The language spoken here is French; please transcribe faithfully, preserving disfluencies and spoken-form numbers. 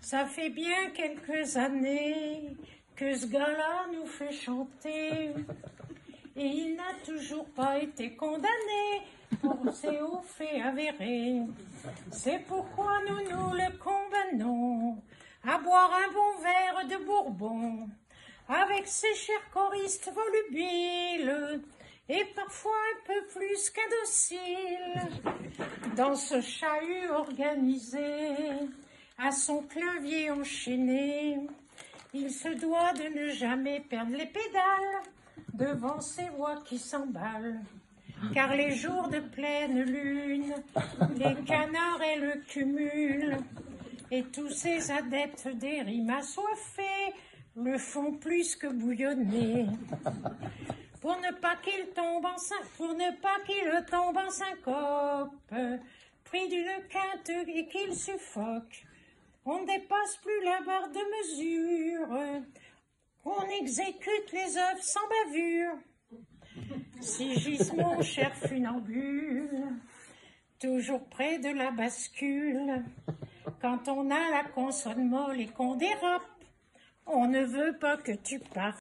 Ça fait bien quelques années que ce gars-là nous fait chanter. Et il n'a toujours pas été condamné pour ces hauts faits avérés. C'est pourquoi nous nous le condamnons à boire un bon verre de Bourbon avec ses chers choristes volubiles et parfois un peu plus qu'indociles. Dans ce chahut organisé, à son clavier enchaîné, il se doit de ne jamais perdre les pédales devant ces voix qui s'emballent. Car les jours de pleine lune, les canards et le cumul, et tous ces adeptes des rimes assoiffés le font plus que bouillonner. Pour ne pas qu'il tombe en syn- pour ne pas qu'il tombe en syncope, pris d'une quinte et qu'il suffoque, on ne dépasse plus la barre de mesure, on exécute les œuvres sans bavure. Si gise mon cher funambule, toujours près de la bascule, quand on a la consonne molle et qu'on dérape, on ne veut pas que tu partes.